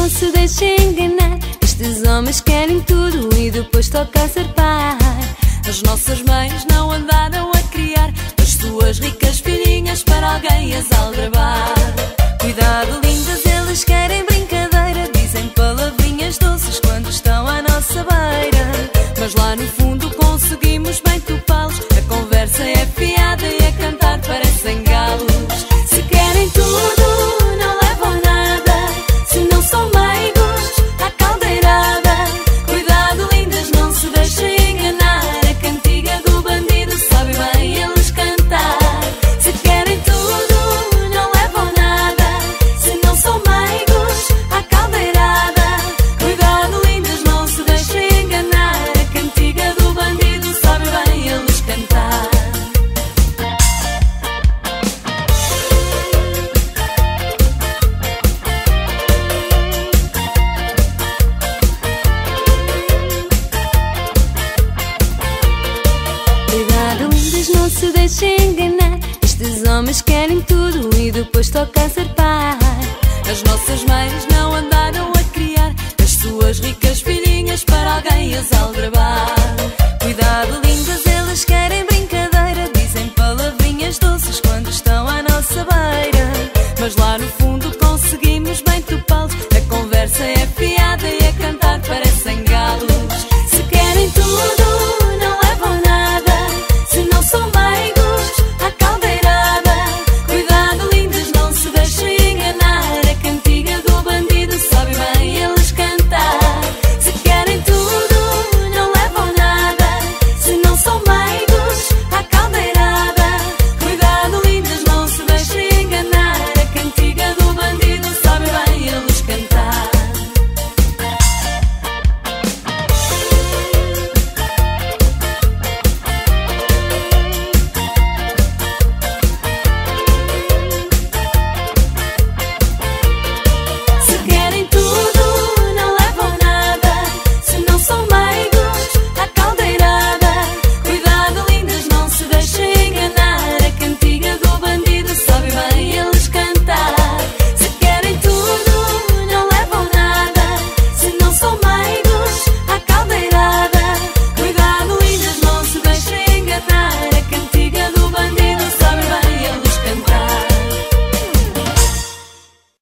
não se deixem enganar. Estes homens querem tudo e depois toca zarpar. As nossas mães não andaram a criar as suas ricas filhinhas para alguém as aldrabar. Cuidado, lindas, eles querem brincadeira, dizem palavrinhas doces quando estão à nossa beira. Mas lá no fundo conseguimos bem topá-los. A conversa é fiada e a cantar parecem galos. Se querem tudo, não levam nada. Se não são meigos, à caldeirada. Cuidado, lindas, não se deixem enganar. A cantiga do bandido sabe bem eles cantar. Se querem tudo, não levam nada. Se não são meigos, à caldeirada. Cuidado, lindas, não se deixem enganar. A cantiga do bandido sabe bem eles cantar. Cuidado, lindas, não se deixem enganar. Estes homens querem tudo e depois toca a zarpar. As nossas mães não andaram a criar as suas ricas filhinhas para alguém as aldrabar.